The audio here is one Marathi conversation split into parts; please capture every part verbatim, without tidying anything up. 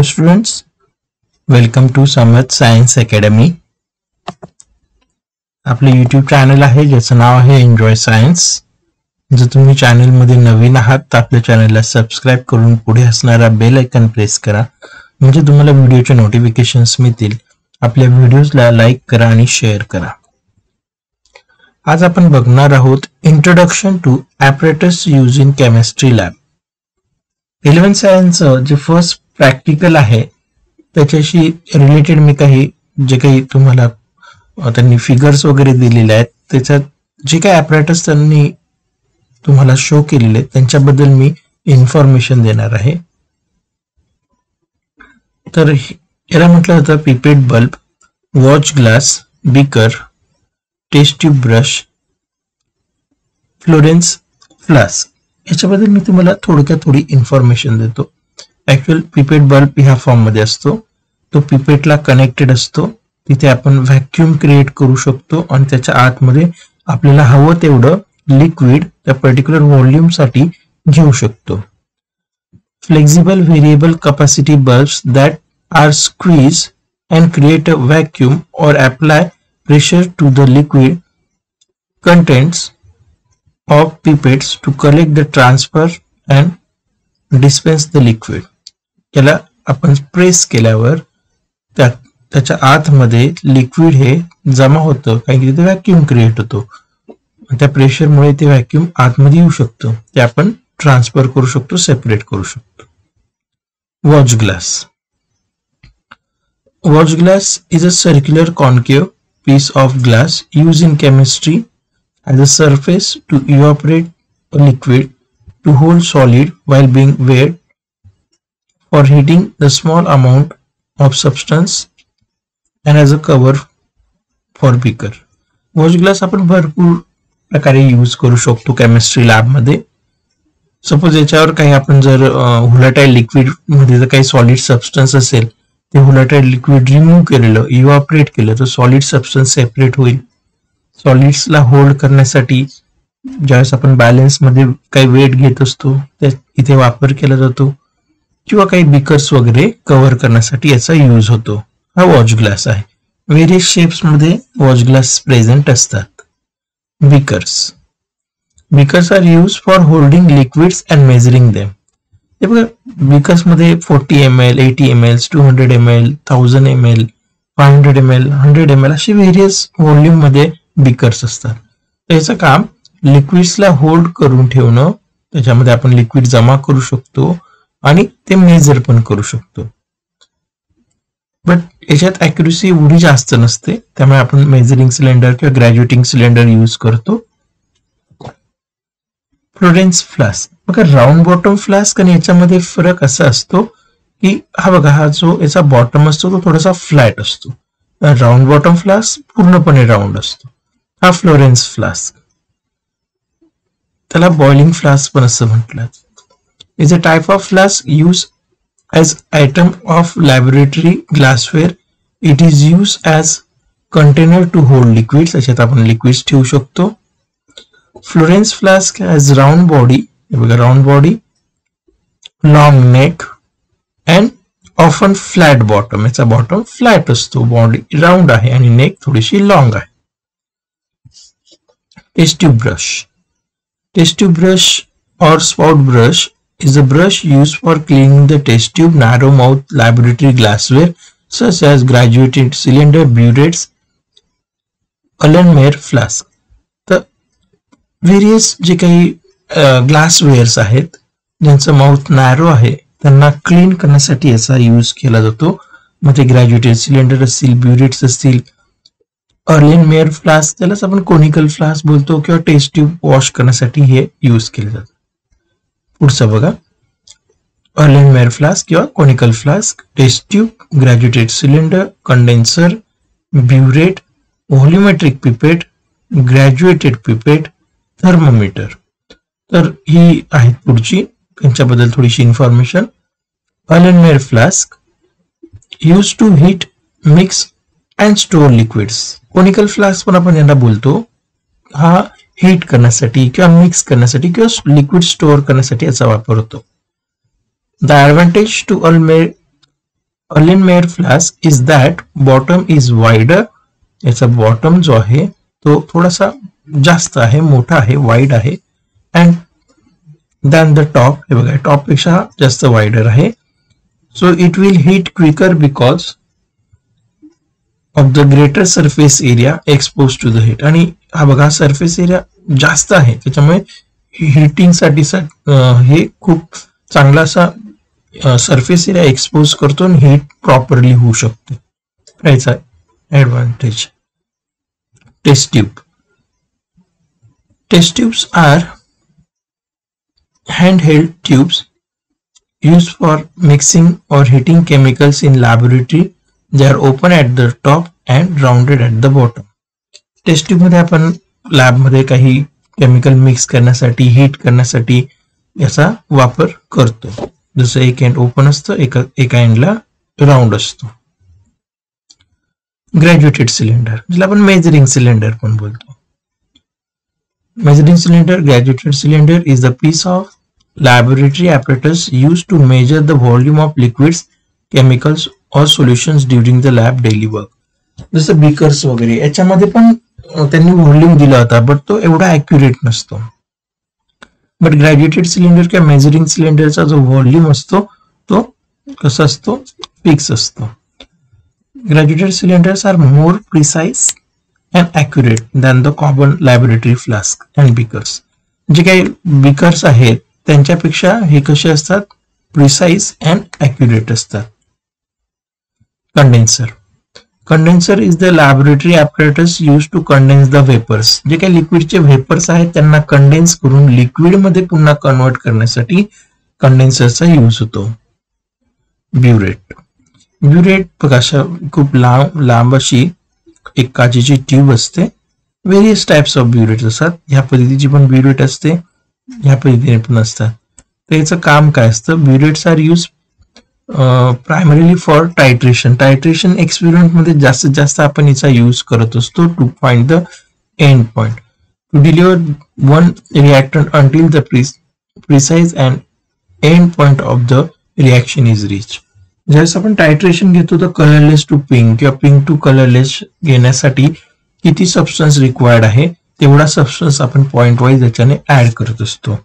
students, welcome to Samarth science academy. आपले यूट्यूब चॅनल आहे ज्याचं नाव आहे एन्जॉय सायन्स. जर तुम्ही चॅनल मध्ये नवीन आहात तर आपल्या चॅनलला सबस्क्राइब करून पुढे असणारा बेल आयकॉन प्रेस करा, म्हणजे तुम्हाला व्हिडिओचे नोटिफिकेशन्स मिळतील. आपल्या व्हिडिओजला लाईक करा आणि शेअर करा. आज आपण बघणार आहोत introduction to apparatus use in chemistry lab. Eleventh science जे फर्स्ट प्रॅक्टिकल आहे त्याच्याशी रिलेटेड मी काही जे काही तुम्हाला त्यांनी फिगर्स वगैरे दिलेले आहेत त्याच्यात जे काही ॲपरेटस त्यांनी तुम्हाला शो केलेले त्यांच्याबद्दल मी इन्फॉर्मेशन देणार आहे. तर याला म्हटलं जातं pipette bulb, watch glass, beaker, test tube brush, Florence flask. याच्याबद्दल मी तुम्हाला थोडक्यात थोडी इन्फॉर्मेशन देतो. ऍक्च्युअल पिपेट बल्ब ह्या फॉर्म मध्ये असतो. तो पिपेटला कनेक्टेड असतो. तिथे आपण व्हॅक्यूम क्रिएट करू शकतो आणि त्याच्या आतमध्ये आपल्याला हवं तेवढं लिक्विड त्या पर्टिक्युलर व्हॉल्यूम साठी घेऊ शकतो. Flexible variable capacity bulbs that are squeeze and create a vacuum और apply pressure to the liquid contents of pipettes to collect the transfer and dispense the liquid. याला आपण प्रेस केल्यावर त्या त्याच्या आतमध्ये लिक्विड हे जमा होतं, कारण की तिथे व्हॅक्यूम क्रिएट होतो. त्या प्रेशरमुळे ते व्हॅक्यूम आतमध्ये येऊ शकतो. ते आपण ट्रान्सफर करू शकतो, सेपरेट करू शकतो. Watch glass. Watch glass is a circular concave piece of glass used in chemistry as a surface to evaporate a liquid, to hold solid while being weighed, for heating the small amount of substance, and as a cover for beaker. Watch glass आपण भरपूर प्रकारे यूज करू शकतो केमिस्ट्री लॅब मध्ये. सपोज याच्यावर काही आपण जर हुलाटाईल लिक्विड मध्ये जर काही सॉलिड सबस्टन्स असेल, ते हुलाटाईल लिक्विड रिमूव्ह केलेलं, इव्हॅपोरेट केलं तर सॉलिड सबस्टन्स सेपरेट होईल. सॉलिड्सला होल्ड करण्यासाठी ज्यावेळेस आपण बॅलन्स मध्ये काही वेट घेत असतो त्या इथे वापर केला जातो, किंवा काही बिकर्स वगैरे कव्हर करण्यासाठी याचा यूज होतो. हा वॉच ग्लास आहे. व्हेरियस शेप्स मध्ये वॉच ग्लास प्रेझेंट असतात. Beakers. Beakers are use for holding liquids and measuring them. हे बघा, बिकर्स मध्ये forty M L, eighty M L, two hundred M L, thousand M L, five hundred M L, hundred M L असे व्हेरियस व्हॉल्यूम मध्ये बिकर्स असतात. त्याचं काम लिक्विड्सला होल्ड करून ठेवणं, त्याच्यामध्ये आपण लिक्विड जमा करू शकतो आणि ते मेजर पण करू शकतो. बट याच्यात अॅक्युरेसी एवढी जास्त नसते, त्यामुळे आपण मेजरिंग सिलेंडर किंवा ग्रॅज्युएटिंग सिलेंडर यूज करतो. Florence flask. बघा, राऊंड बॉटम फ्लास्क आणि याच्यामध्ये फरक असा असतो की हा बघा, हा जो याचा बॉटम असतो तो थोडासा फ्लॅट असतो. राऊंड बॉटम फ्लास्क पूर्णपणे राऊंड असतो. हा फ्लोरेन्स फ्लास्क. त्याला बॉइलिंग फ्लास्क पण असं म्हटलं. Is a type of flask use as item of laboratory glassware. It is use as container to hold liquids. त्याच्यात आपण लिक्विड्स ठेवू शकतो. Florence flask has round body. बघा, round body, long neck and often flat bottom. याचा बॉटम फ्लॅट असतो, बॉडी राऊंड आहे आणि नेक थोडीशी लॉंग आहे. Taste tube brush. Test tube brush or spout brush is a brush used for cleaning the test tube, narrow mouth laboratory glassware such as graduated cylinder, burettes, Erlenmeyer flask. तर व्हेरियस जे काही ग्लासवेअर्स आहेत ज्यांचं माउथ नॅरो आहे त्यांना क्लीन करण्यासाठी याचा यूज केला जातो. मग ते ग्रॅज्युएटेड सिलेंडर असतील, ब्युरेट्स असतील, अर्लेनमेयर फ्लास्क त्यालाच आपण कोनिकल फ्लास्क बोलतो, किंवा टेस्ट ट्यूब वॉश करण्यासाठी हे यूज केले जातात. पुढचं बघा, अर्लेनमेयर फ्लास्क किंवा conical flask, test tube, graduated cylinder, condenser, burette, volumetric pipette, graduated pipette, thermometer. तर ही आहेत पुढची, त्यांच्याबद्दल थोडीशी information. Erlenmeyer flask use to heat, mix and store liquids. Conical flask पण आपण यांना बोलतो. हा हीट करण्यासाठी किंवा मिक्स करण्यासाठी किंवा लिक्विड स्टोअर करण्यासाठी याचा वापर होतो. The advantage to Erlenmeyer Erlenmeyer flask is that bottom is wider, याचा बॉटम जो आहे तो थोडासा जास्त आहे, मोठा आहे, वाईड आहे, and than the top, हे बघा टॉप पेक्षा जास्त वाइडर आहे. So it will heat quicker because of the greater surface area exposed to the heat. आणि हा बघा सरफेस एरिया जास्त आहे त्याच्यामुळे हीटिंग साठी हे खूप चांगला असा सरफेस एरिया एक्सपोज करतो आणि हीट प्रॉपरली होऊ शकते. याचा advantage. Test tube. Test tubes are handheld tubes used for mixing or heating chemicals in laboratory. They are open at the top and rounded at the bottom. Test tube मध्ये आपण लॅब मध्ये काही केमिकल मिक्स करण्यासाठी, हीट करण्यासाठी याचा वापर करतो. जसं एक एंड ओपन असतं, एका एका एंडला राउंड असतो. ग्रॅज्युएटेड सिलेंडर, ज्याला आपण मेजरिंग सिलेंडर पण बोलतो. Measuring cylinder, graduated cylinder is the piece of laboratory apparatus used to measure the volume of liquids, chemicals or solutions during the lab daily work. जसं बीकर्स वगैरे याच्यामध्ये पण त्यांनी व्हॉल्यूम दिला होता, बट तो एवढा ॲक्युरेट नसतो. बट ग्रॅज्युएटेड सिलेंडर किंवा मेजरिंग सिलेंडरचा जो व्हॉल्यूम असतो तो कसा असतो, फिक्स असतो. Graduated cylinders are more precise and accurate than the common laboratory flask and beakers. जे काही बीकर्स आहेत त्यांच्यापेक्षा हे कसे असतात, प्रिसाइज अँड ॲक्युरेट असतात. Condenser. Condenser is the laboratory apparatus use to condense the vapours. जे काही लिक्विडचे वेपर्स आहेत त्यांना कंडेन्स करून लिक्विड मध्ये पुन्हा कन्वर्ट करण्यासाठी कंडेन्सरचा यूज होतो. ब्युरेट. ब्युरेट बघा खूप लांब लांब अशी एक काचेची ट्यूब असते. व्हेरियस टाइप्स ऑफ ब्युरेट असतात. ह्या पद्धतीची पण ब्युरेट असते, ह्या पद्धतीने पण असतात. तर याचं काम काय असतं, burettes are use primarily for titration. Titration experiment मध्ये जास्तीत जास्त आपण याचा यूज करत असतो to find the end point, to deliver one reactant until the precise and end point of the reaction is reach. ज्यावेळेस आपण टायट्रेशन घेतो तर कलरलेस टू पिंक किंवा पिंक टू कलरलेस घेण्यासाठी किती सबस्टन्स रिक्वायर्ड आहे तेवढा सबस्टन्स आपण पॉइंट वाईज याच्याने ऍड करत असतो.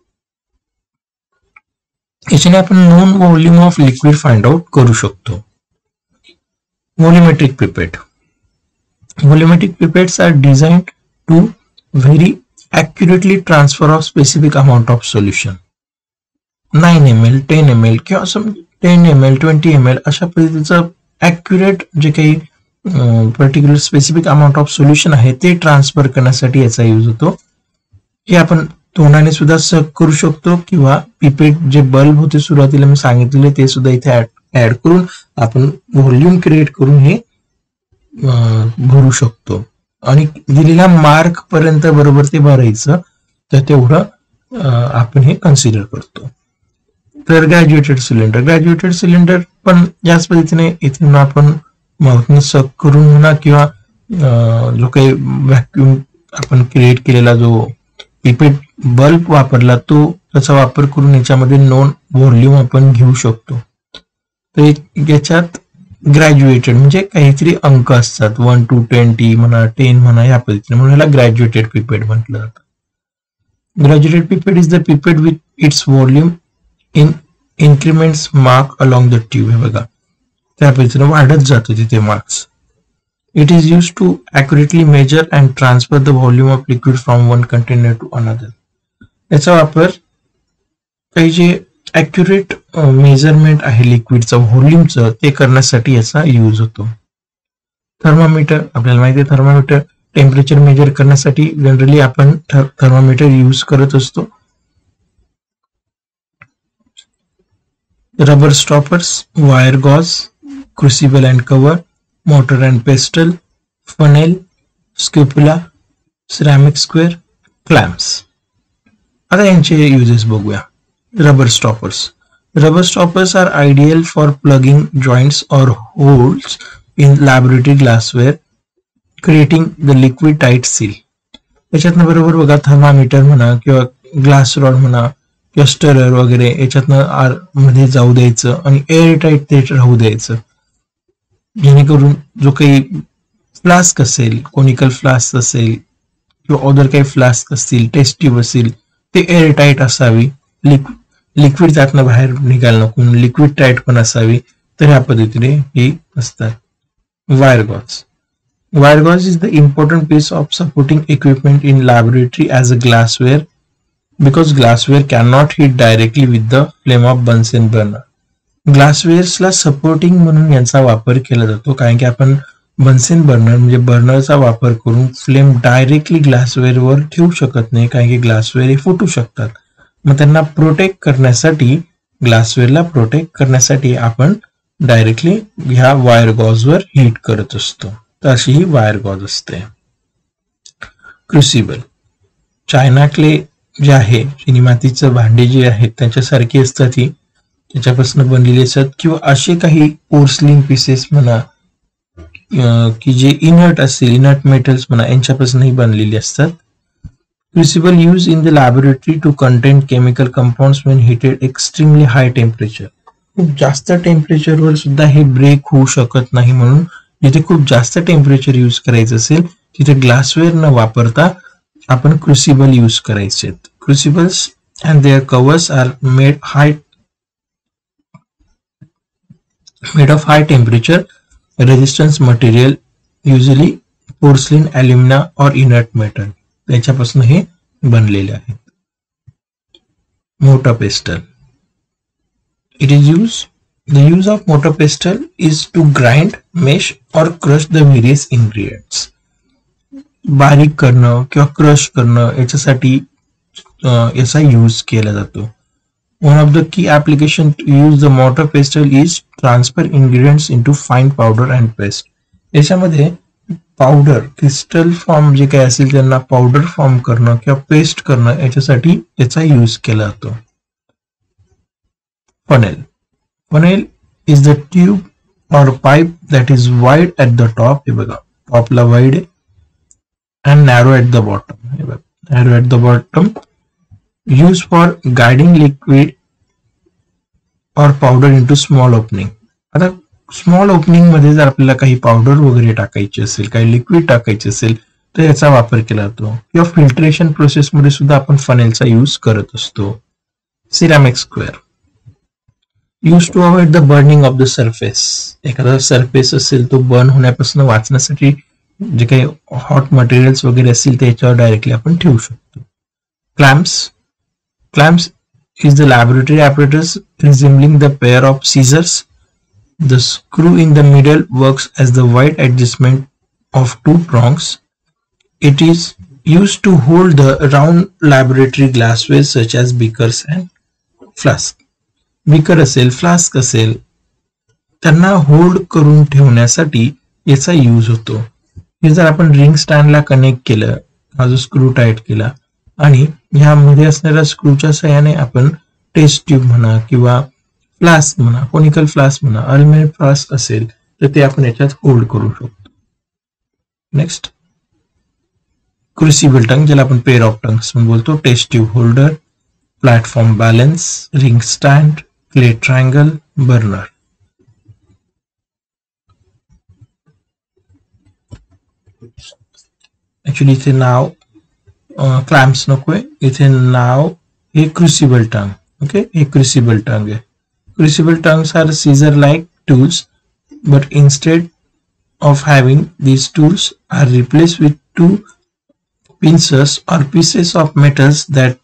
याच्याने आपण known volume of liquid find out करू शकतो. Volumetric pipette. Volumetric pipettes are designed to very accurately transfer of specific amount of solution. Nine M L ten M L किंवा असं ten M L twenty M L अशा पद्धतीचं ॲक्युरेट जे काही particular specific amount of solution आहे ते ट्रान्सफर करण्यासाठी याचा यूज होतो. हे आपण तोंडाने सुद्धा सक करू शकतो किंवा पिपेट जे बल्ब होते सुरुवातीला मी सांगितलेले ते सुद्धा इथे ऍड करून आपण व्हॉल्यूम क्रिएट करून हे भरू शकतो. आणि दिलेल्या मार्क पर्यंत बरोबर ते भरायचं, तर तेवढं आपण हे कन्सिडर करतो. तर ग्रॅज्युएटेड सिलेंडर. ग्रॅज्युएटेड सिलेंडर पण याच पद्धतीने इथून आपण माउथने सक करून म्हणा किंवा जो काही व्हॅक्युम आपण क्रिएट केलेला जो पिपेट बल्ब वापरला तो त्याचा वापर करून याच्यामध्ये नोन व्हॉल्यूम आपण घेऊ शकतो. तर याच्यात ग्रॅज्युएटेड म्हणजे काहीतरी अंक असतात, वन टू ट्वेंटी म्हणा, टेन म्हणा, या पद्धतीने म्हणून याला ग्रॅज्युएटेड पिपेट म्हटलं जातं. Graduated pipette is the pipette with its volume in increments mark along the tube. हे बघा त्या पद्धतीने वाढत जातो तिथे marks. It is use to accurately measure and transfer the volume of liquid from one container to another. याचा वापर काही जे ॲक्युरेट मेजरमेंट आहे लिक्विडचं व्हॉल्यूमचं ते करण्यासाठी याचा यूज होतो. थर्मामीटर. आपल्याला माहिती आहे थर्मामीटर टेम्परेचर मेजर करण्यासाठी जनरली आपण थर्मामीटर यूज करत असतो. Rubber stoppers, wire gauze, crucible and cover, mortar and pestle, funnel, scoopula, ceramic square, clamps. आता यांचे युजेस बघूया. Rubber stoppers. Rubber stoppers are ideal for plugging joints or holes in laboratory glassware, creating the liquid tight seal. त्याच्यातनं बरोबर बघा थर्मामीटर म्हणा किंवा ग्लास रॉड म्हणा किंवा स्टरर वगैरे याच्यातनं आर मध्ये जाऊ द्यायचं आणि एअर टाईट ते राहू द्यायचं, जेणेकरून जो काही फ्लास्क असेल, कोनिकल फ्लास्क असेल किंवा अदर काही फ्लास्क असतील, टेस्ट ट्यूब असेल, ते एअर टाईट असावी, लिक्विड त्यातनं बाहेर निघायला नको, लिक्विड टाईट पण असावी. तर ह्या पद्धतीने ही असतात. Wire gauze. Wire gauze is the important piece of supporting equipment in laboratory as a glassware, because glassware cannot heat directly with the flame of Bunsen burner. ग्लासवेअर्सला सपोर्टिंग म्हणून यांचा वापर केला जातो, कारण की आपण बन्सन बर्नर म्हणजे बर्नरचा वापर करून फ्लेम डायरेक्टली ग्लासवेअरवर ठेवू शकत नाही, कारण की ग्लासवेअर हे फुटू शकतात. मग त्यांना प्रोटेक्ट करण्यासाठी, ग्लासवेअरला प्रोटेक्ट करण्यासाठी आपण डायरेक्टली ह्या वायर गॉजवर हीट करत असतो. तर अशी ही वायर गॉज असते. क्रुसिबल. चायना क्ले जे आहे, चिनी मातीचं भांडी जी आहेत त्यांच्यासारखी असतात, ही त्याच्यापासून बनलेली असतात, किंवा असे काही पोर्सलिन पीसेस म्हणा की जे इनर्ट असतील, इनर्ट मेटल्स म्हणा, यांच्यापासूनही बनलेली असतात. Crucible use in the laboratory to contain chemical compounds when heated extremely high temperature. खूप जास्त टेम्परेचरवर सुद्धा हे ब्रेक होऊ शकत नाही, म्हणून जिथे खूप जास्त टेम्परेचर यूज करायचं असेल तिथे ग्लासवेअर न वापरता आपण क्रुसिबल यूज करायचे. Crucibles and their covers are made high made of high temperature resistance material, usually porcelain, alumina or inert metal, त्याच्यापासून हे बनलेले आहेत. Mortar pestle. It is use The use of mortar pestle is to grind, mesh or crush the various ingredients. बारीक करणं किंवा क्रश करणं याच्यासाठी याचा यूज केला जातो. One of the key application to use the mortar pestle is transfer ingredients into fine powder and paste. याच्यामध्ये पावडर, क्रिस्टल फॉर्म जे काही असेल त्यांना पावडर फॉर्म करणं किंवा पेस्ट करणं याच्यासाठी याचा यूज केला जातो. Funnel. Funnel is the tube or pipe that is wide at the top, हे बघा टॉपला wide and narrow at the bottom, हे बघा narrow at the bottom, used for guiding liquid or powder into small opening. आता स्मॉल ओपनिंग मध्ये जर आपल्याला काही पावडर वगैरे टाकायची असेल, काही लिक्विड टाकायचे असेल तर याचा वापर केला जातो. किंवा फिल्ट्रेशन प्रोसेस मध्ये सुद्धा आपण फनेलचा यूज करत असतो. Ceramic square. Use to avoid the burning of the surface. एखादा सरफेस असेल तो बर्न होण्यापासून वाचण्यासाठी जे काही हॉट मटेरियल्स वगैरे असतील ते याच्यावर डायरेक्टली आपण ठेवू शकतो. Clamps. Clamps is the laboratory apparatus resembling the pair of scissors. The screw in the middle works as the wide adjustment of two prongs. It is used to hold the round laboratory glassware such as beakers and flasks. Beaker असेल, फ्लास्क असेल, त्यांना होल्ड करून ठेवण्यासाठी याचा यूज होतो. हे जर आपण रिंग स्टँडला कनेक्ट केलं, हा जो स्क्रू टाईट केला आणि ह्यामध्ये असणाऱ्या स्क्रूच्या सहाय्याने आपण टेस्ट ट्यूब म्हणा किंवा फ्लास्क म्हणा, कोनिकल फ्लास्क म्हणा, अल्युमिनियम फ्लास्क असेल तर ते आपण याच्यात होल्ड करू शकतो. नेक्स्ट क्रुसिबल टंग, ज्याला आपण पेअर ऑफ टंग्स म्हणून बोलतो. Test tube holder, platform balance, ring stand, clay triangle, burner. Actually इथे नाव क्लॅम्प्स नकोय, इथे नाव हे क्रुसिबल टंग. ओके, हे क्रुसिबल टंग आहे. Crucible tongs are scissor like tools, but instead of having these tools are replaced with two pincers or pieces of metals that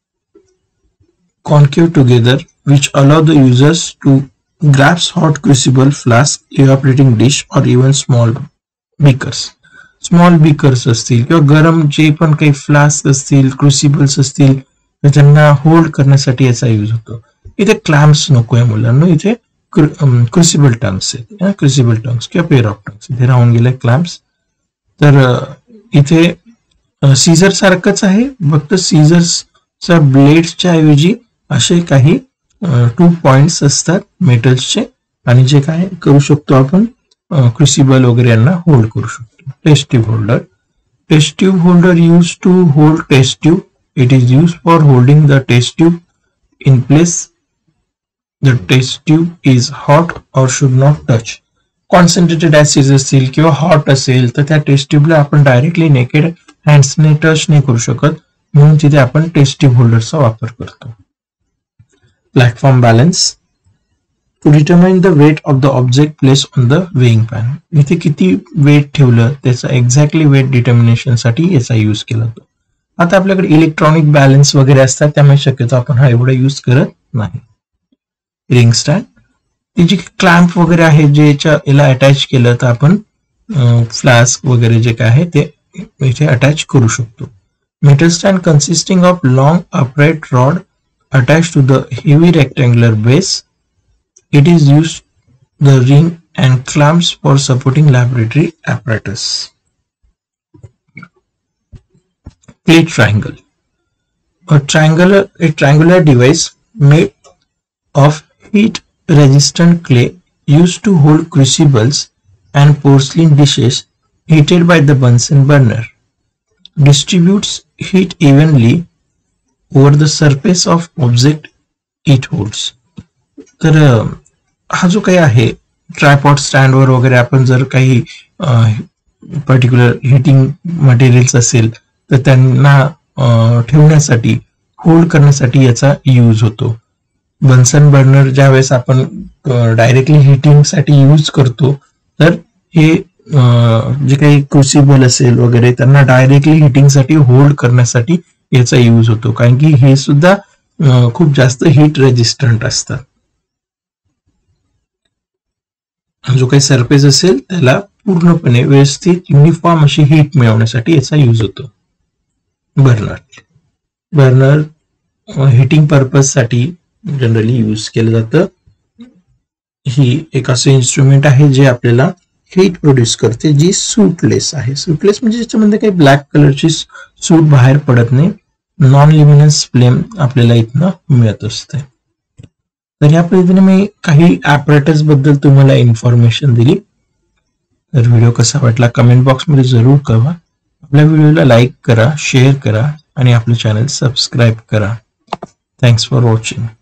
concave together, which allow the users to grasp hot crucible, flask, evaporating dish or even small beakers. Small beakers असतील किंवा गरम जे पण काही फ्लास्क असतील, क्रुसिबल्स असतील तर त्यांना होल्ड करण्यासाठी याचा यूज होतो. इथे क्लॅम्प्स नकोय मुलांना, इथे क्रुसिबल टंग्स आहेत, क्रुसिबल टंग्स किंवा पेअर ऑफ टंग्स. इथे राहून गेले क्लॅम्प्स. तर इथे सीझर सारखंच आहे, फक्त सीझर्सच्या ब्लेड्सच्या ऐवजी असे काही टू पॉइंट्स असतात मेटल्सचे आणि जे काय करू शकतो आपण क्रुसिबल वगैरे यांना होल्ड करू शकतो. Test tube holder. Test tube holder use to hold test tube. It is use for holding the test tube in place the test tube is hot or should not touch. Concentrated acid असेल किंवा हॉट असेल तर त्या टेस्ट ट्यूबला आपण डायरेक्टली नेकेड हँड्सने टच नाही करू शकत, म्हणून तिथे आपण टेस्ट ट्यूब होल्डरचा वापर करतो. Platform balance to determine the weight of the object place on the weighing pan. इथे किती वेट ठेवलं त्याचा एक्झॅक्टली वेट डिटर्मिनेशन साठी याचा यूज केला जातो. आता आपल्याकडे इलेक्ट्रॉनिक बॅलन्स वगैरे असतात, त्यामुळे शक्यतो आपण हा एवढा यूज करत नाही. रिंग स्टँड, ती जी क्लॅम्प वगैरे आहे जे याला अटॅच केलं तर आपण फ्लास्क वगैरे जे काय आहे ते इथे अटॅच करू शकतो. Metal stand consisting of long upright rod attach to the heavy rectangular base. It is use the ring and clamps for supporting laboratory apparatus. Plate triangle, a triangular a triangular device made of heat resistant clay used to hold crucibles and porcelain dishes heated by the Bunsen burner. Distributes heat evenly over the surface of object it holds. तर हा जो काही आहे ट्रायपॉड स्टँडवर वगैरे आपण जर काही पर्टिक्युलर हिटिंग मटेरियल्स असेल तर त्यांना ठेवण्यासाठी होल्ड करण्यासाठी याचा यूज होतो. बन्सन बर्नर ज्या वेळेस आपण डायरेक्टली हिटिंग साठी यूज करतो तर हे जे काही क्रुसिबल असेल वगैरे त्यांना डायरेक्टली हिटिंग साठी होल्ड करण्यासाठी याचा यूज होतो, कारण की हे सुद्धा खूप जास्त हीट रेजिस्टंट असतात. जो काही सरफेस असेल त्याला पूर्णपणे व्यवस्थित युनिफॉर्म अशी हीट मिळवण्यासाठी याचा यूज होतो. बर्नर बर्नर हिटिंग पर्पज साठी जनरली यूज केलं जातं. ही एक असं इन्स्ट्रुमेंट आहे जे आपल्याला हीट प्रोड्यूस करते जी सूटलेस आहे. सूटलेस म्हणजे ज्याच्यामध्ये काही ब्लॅक कलरची सूट बाहेर पडत नाही. नॉन लिमिनस फ्लेम आपल्याला इथनं मिळत असते. तर या पद्धतीने मी काही ऍपरेटस बद्दल तुम्हाला इन्फॉर्मेशन दिली. तर व्हिडिओ कसा वाटला कमेंट बॉक्स मध्ये जरूर कळवा. आपल्या व्हिडिओला लाईक करा, शेअर करा आणि आपलं चॅनल सबस्क्राईब करा. Thanks for watching.